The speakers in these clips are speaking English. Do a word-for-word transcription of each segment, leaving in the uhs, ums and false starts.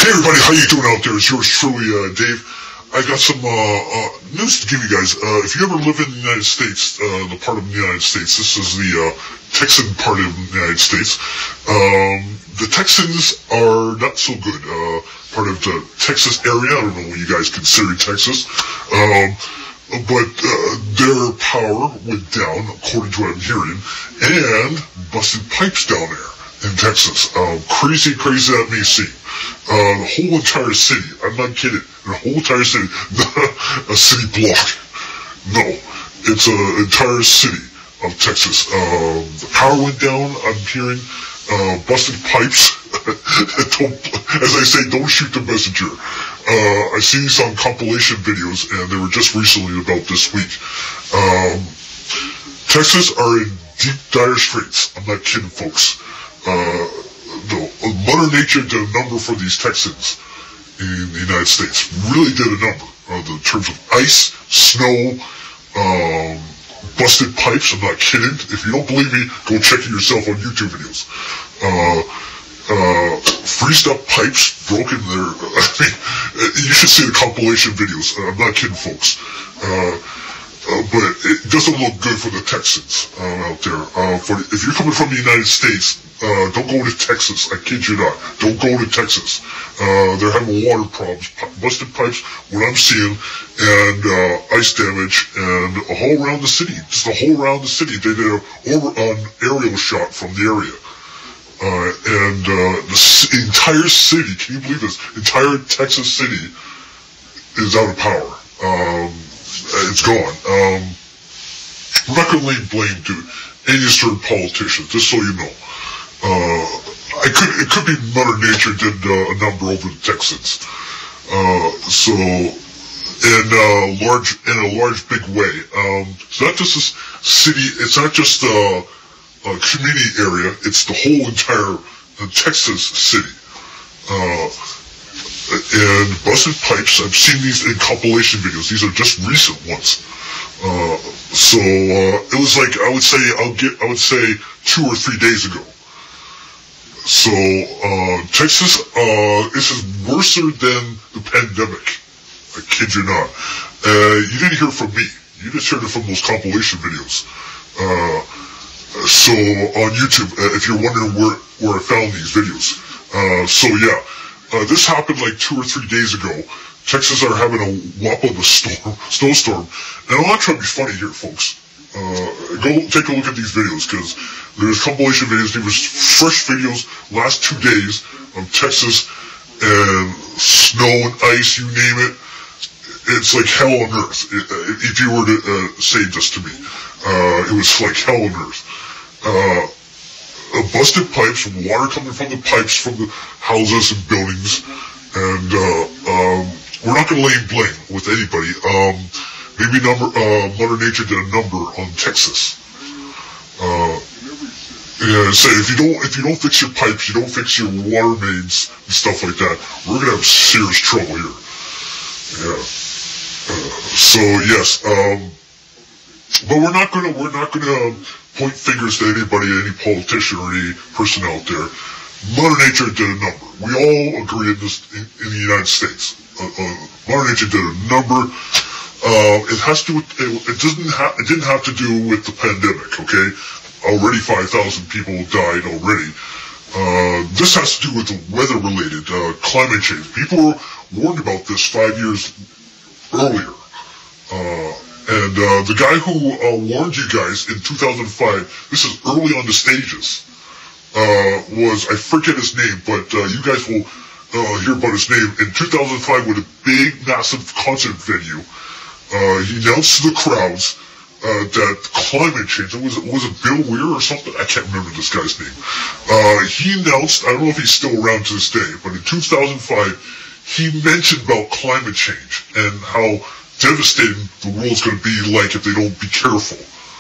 Hey everybody, how you doing out there? It's yours truly, uh, Dave. I got some uh, uh, news to give you guys. Uh, if you ever live in the United States, uh, the part of the United States, this is the uh, Texan part of the United States. Um, the Texans are not so good. Uh, part of the Texas area. I don't know what you guys consider Texas. Um, but uh, their power went down, according to what I'm hearing, and busted pipes down there in Texas. Um, crazy, crazy that may seem. Uh, the whole entire city, I'm not kidding, the whole entire city, not a city block. No, it's an entire city of Texas. Um, the power went down, I'm hearing, uh, busted pipes. Don't, as I say, don't shoot the messenger. Uh, I see these on compilation videos, and they were just recently about this week. Um, Texas are in deep, dire straits. I'm not kidding, folks. Uh, the, uh, Mother Nature did a number for these Texans in the United States. Really did a number. Uh, the terms of ice, snow, um, busted pipes. I'm not kidding. If you don't believe me, go check it yourself on YouTube videos. Uh, uh, freezed up pipes, broken there. I mean, you should see the compilation videos. I'm not kidding, folks. Uh, Uh, but it doesn't look good for the Texans uh, out there. Uh, for the, if you're coming from the United States, uh, don't go to Texas. I kid you not. Don't go to Texas. Uh, they're having water problems, busted pipes, what I'm seeing, and uh, ice damage, and a whole around the city. Just a whole around the city. They did a, over, an aerial shot from the area. Uh, and uh, the c- entire city, can you believe this? Entire Texas city is out of power. Um... It's gone. Um, we're not going to lay blame to any certain politician, just so you know. Uh, I could, it could be Mother Nature did uh, a number over the Texans. Uh, so, in a large, in a large, big way. Um, it's not just this city, it's not just a, a community area, it's the whole entire uh, Texas city. Uh, And busted pipes, I've seen these in compilation videos. These are just recent ones. Uh, so, uh, it was like, I would say, I'll get, I would say two or three days ago. So, uh, Texas, uh, this is worse than the pandemic. I kid you not. Uh, you didn't hear it from me. You just heard it from those compilation videos. Uh, so, on YouTube, uh, if you're wondering where, where I found these videos. Uh, so yeah. Uh, this happened like two or three days ago. Texas are having a whop of a storm, snowstorm. And I'm not trying to be funny here, folks. Uh, go take a look at these videos, because there's compilation videos. There was fresh videos last two days of Texas and snow and ice, you name it. It's like hell on earth. It, if you were to uh, say this to me, uh, it was like hell on earth. Uh, Uh, busted pipes, water coming from the pipes from the houses and buildings, and uh, um, we're not going to lay blame with anybody. Um, maybe number, uh, Mother Nature did a number on Texas. Uh, yeah, say if you don't if you don't fix your pipes, you don't fix your water mains and stuff like that, we're going to have serious trouble here. Yeah. Uh, so yes, um, but we're not going to we're not going to. Um, point fingers to anybody, any politician or any person out there. Mother Nature did a number. We all agree in this in, in the United States. Uh, uh, Mother Nature did a number. Uh, it has to. It, it doesn't have. It didn't have to do with the pandemic. Okay, already five thousand people died already. Uh, this has to do with the weather-related uh, climate change. People were warned about this five years earlier. Uh, And uh, the guy who uh, warned you guys in two thousand five, this is early on the stages, uh, was, I forget his name, but uh, you guys will uh, hear about his name. In two thousand five, with a big, massive concert venue, uh, he announced to the crowds uh, that climate change, it was, was it Bill Weir or something? I can't remember this guy's name. Uh, he announced, I don't know if he's still around to this day, but in two thousand five, he mentioned about climate change and how devastating the world's going to be like if they don't be careful.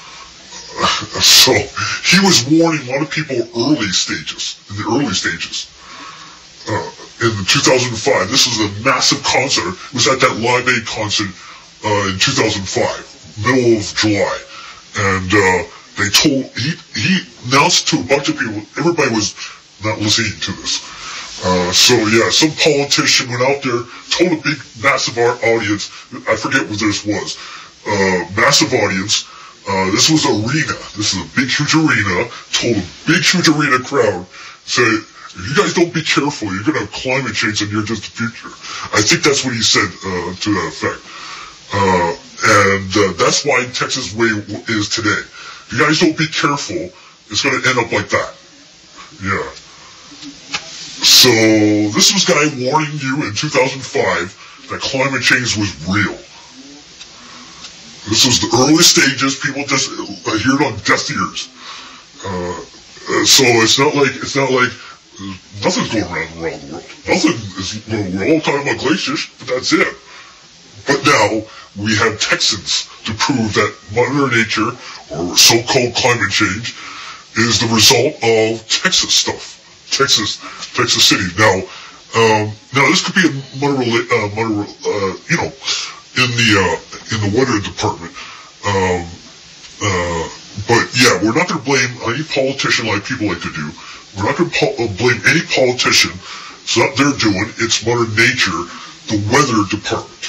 Uh, so he was warning a lot of people early stages, in the early stages. Uh, in two thousand five, this was a massive concert. It was at that Live Aid concert uh, in two thousand five, middle of July, and uh, they told he he announced to a bunch of people. Everybody was not listening to this. Uh, so yeah, some politician went out there, told a big, massive audience, I forget what this was, uh, massive audience, uh, this was arena, this is a big, huge arena, told a big, huge arena crowd, say, if you guys don't be careful, you're going to have climate change in your distant future. I think that's what he said, uh, to that effect. Uh, and, uh, that's why Texas way is today. If you guys don't be careful, it's going to end up like that. Yeah. So, this was guy warning you in two thousand five that climate change was real. This was the early stages, people just uh, hear it on deaf ears. Uh, uh, so it's not like, it's not like, uh, nothing's going around around the world. Nothing is, well, we're all talking about glaciers, but that's it. But now, we have Texans to prove that Mother Nature, or so-called climate change, is the result of Texas stuff. Texas, Texas City. Now, um, now this could be a Mother, uh, Mother, uh, you know, in the uh, in the weather department. Um, uh, but yeah, we're not going to blame any politician like people like to do. We're not going to po- blame any politician. It's not they're doing. It's Mother Nature, the weather department.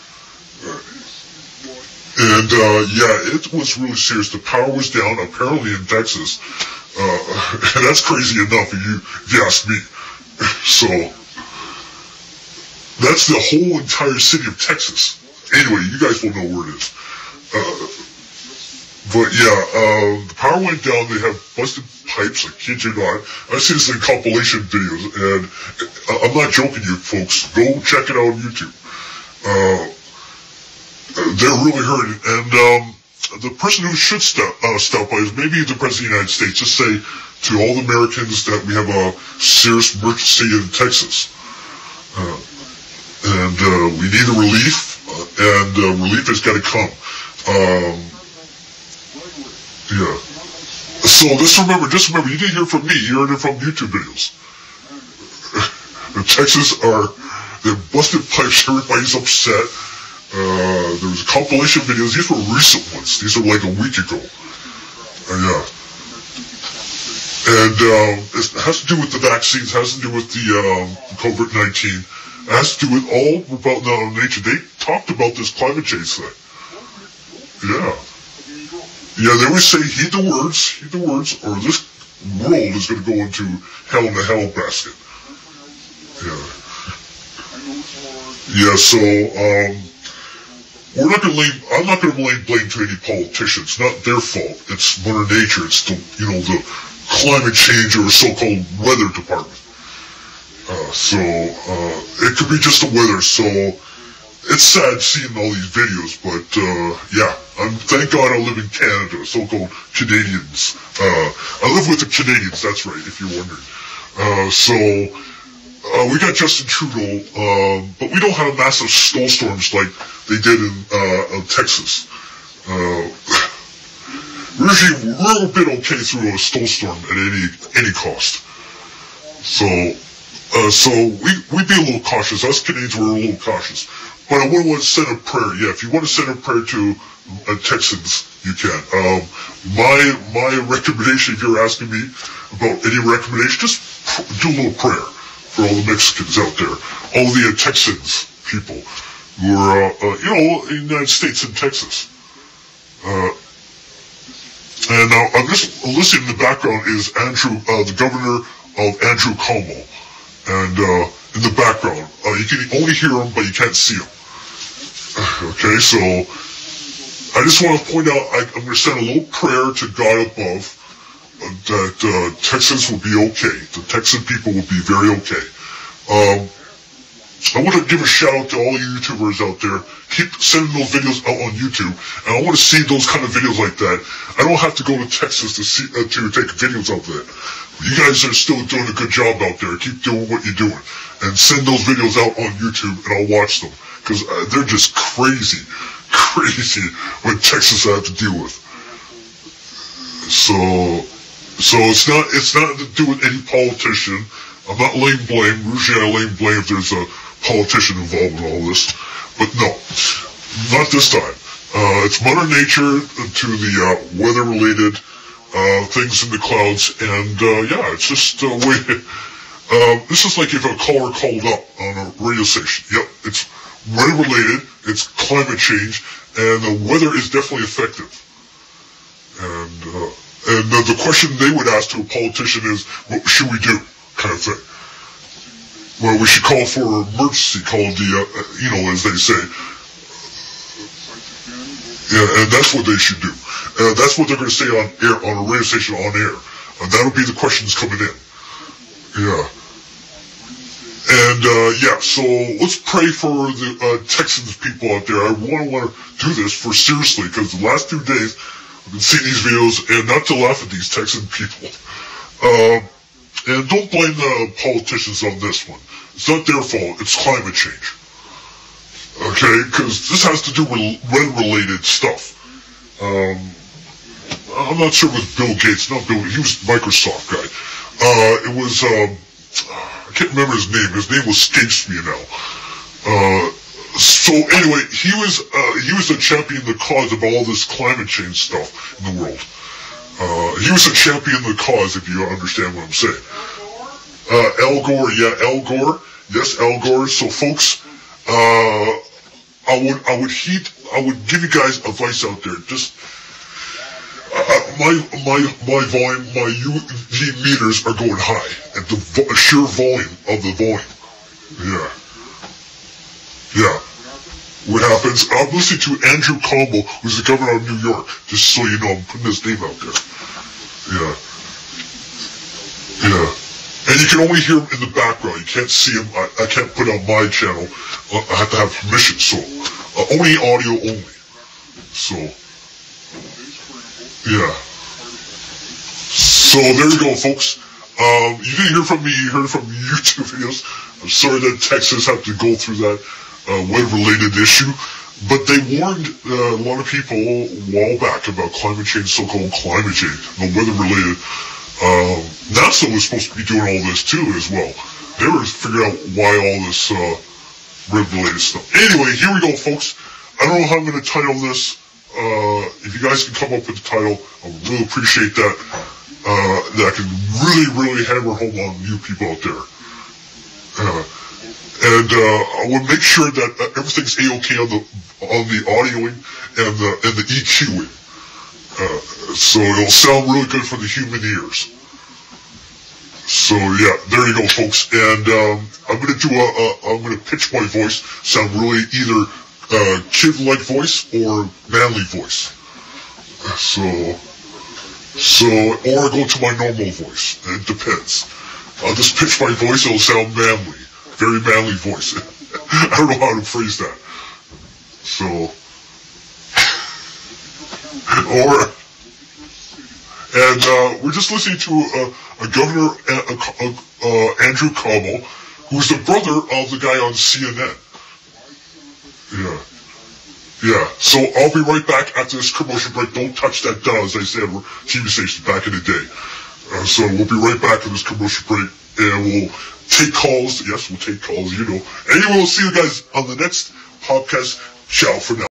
And uh, yeah, it was really serious. The power was down apparently in Texas. Uh, and that's crazy enough if you, if you ask me. So, that's the whole entire city of Texas. Anyway, you guys will know where it is. Uh, but yeah, uh, the power went down, they have busted pipes, I kid you not. I've seen this in compilation videos, and I'm not joking you folks, go check it out on YouTube. Uh, they're really hurting, and um, the person who should step, uh, step by is maybe the President of the United States. Just say to all the Americans that we have a serious emergency in Texas. Uh, and uh, we need a relief, uh, and uh, relief has got to come. Um, yeah. So just remember, just remember, you didn't hear from me, you heard it from YouTube videos. The Texas are, they're busted pipes, everybody's upset. Uh, there was a compilation videos. These were recent ones. These are like a week ago. Uh, yeah. And um, it has to do with the vaccines. It has to do with the um, COVID nineteen. It has to do with all about uh, nature. They talked about this climate change thing. Yeah. Yeah, they always say, heed the words, heed the words, or this world is going to go into hell in a hell basket. Yeah. Yeah, so, um... We're not going to blame, I'm not going to blame, blame to any politicians. Not their fault. It's Mother Nature. It's the, you know, the climate change or so-called weather department. Uh, so, uh, it could be just the weather. So, it's sad seeing all these videos, but, uh, yeah. I'm, thank God I live in Canada, so-called Canadians. Uh, I live with the Canadians, that's right, if you're wondering. Uh, so, Uh, we got Justin Trudeau, um, but we don't have massive snowstorms like they did in uh, uh, Texas. Uh, we're usually we're a bit okay through a snowstorm at any any cost. So, uh, so we we be a little cautious. Us Canadians were a little cautious. But I would want to send a prayer. Yeah, if you want to send a prayer to uh, Texans, you can. Um, my my recommendation, if you're asking me about any recommendation, just do a little prayer for all the Mexicans out there, all the uh, Texans people who are, uh, uh, you know, in the United States and Texas. Uh, and now I'm just listening in the background is Andrew, uh, the governor of Andrew Cuomo, and uh, in the background, uh, you can only hear him, but you can't see him. Okay, so I just want to point out, I, I'm going to send a little prayer to God above, that uh, Texans will be okay. The Texan people will be very okay. Um, I want to give a shout out to all you YouTubers out there. Keep sending those videos out on YouTube, and I want to see those kind of videos like that. I don't have to go to Texas to see uh, to take videos of that. You guys are still doing a good job out there. Keep doing what you're doing, and send those videos out on YouTube, and I'll watch them because uh, they're just crazy, crazy what Texas have to deal with. So. So it's not it's not to do with any politician. I'm not laying blame. Usually I lay blame if there's a politician involved in all this. But no, not this time. Uh, it's Mother Nature to the uh, weather-related uh, things in the clouds. And uh, yeah, it's just a way, Um, this is like if a caller called up on a radio station. Yep, it's weather related, it's climate change, and the weather is definitely effective. And uh, and the, the question they would ask to a politician is, what should we do, kind of thing. Well, we should call for an emergency, call the, uh, you know, as they say. Yeah, and that's what they should do. Uh, that's what they're going to say on air, on a radio station on air. Uh, that'll be the questions coming in. Yeah. And, uh, yeah, so let's pray for the uh, Texans people out there. I want to want to do this for seriously, because the last two days I've been seeing these videos, and not to laugh at these Texan people. Um, and don't blame the politicians on this one. It's not their fault. It's climate change. Okay? Because this has to do with weather-related stuff. Um, I'm not sure it was Bill Gates. Not Bill. He was Microsoft guy. Uh, it was, um, I can't remember his name. His name escapes me now. Uh, so anyway, he was, uh, he was a champion of the cause of all this climate change stuff in the world. Uh, he was a champion of the cause, if you understand what I'm saying. Uh, Al Gore, yeah, Al Gore. Yes, Al Gore. So folks, uh, I would, I would heed, I would give you guys advice out there. Just, Uh, my my my volume, my U V meters are going high at the vo sheer volume of the volume. Yeah, yeah. What happens? I'm listening to Andrew Cuomo, who's the governor of New York. Just so you know, I'm putting his name out there. Yeah, yeah. And you can only hear him in the background. You can't see him. I, I can't put it on my channel. I have to have permission. So uh, only audio only. So. Yeah. So there you go, folks. Um, you didn't hear from me, you heard from YouTube videos. I'm sorry that Texas had to go through that uh, weather-related issue. But they warned uh, a lot of people a while back about climate change, so-called climate change, the weather-related. Uh, NASA was supposed to be doing all this too as well. They were figuring out why all this uh, weather-related stuff. Anyway, here we go, folks. I don't know how I'm going to title this. Uh, if you guys can come up with the title, I would really appreciate that. Uh, that can really, really hammer home on you people out there. Uh, and uh, I will make sure that uh, everything's a-okay on the on the audioing and the and the EQing. Uh, so it'll sound really good for the human ears. So yeah, there you go, folks. And um, I'm gonna do a, a I'm gonna pitch my voice, sound really either. Uh, kid-like voice or manly voice. So, so, or I go to my normal voice. It depends. I'll just pitch my voice, it'll sound manly. Very manly voice. I don't know how to phrase that. So, or, and uh, we're just listening to a, a governor, uh, uh, Andrew Cuomo, who's the brother of the guy on C N N. Yeah. Yeah. So I'll be right back after this commercial break. Don't touch that dial, as I said, we're T V stations back in the day. Uh, so we'll be right back for this commercial break, and we'll take calls. Yes, we'll take calls, you know. Anyway, we'll see you guys on the next podcast. Ciao for now.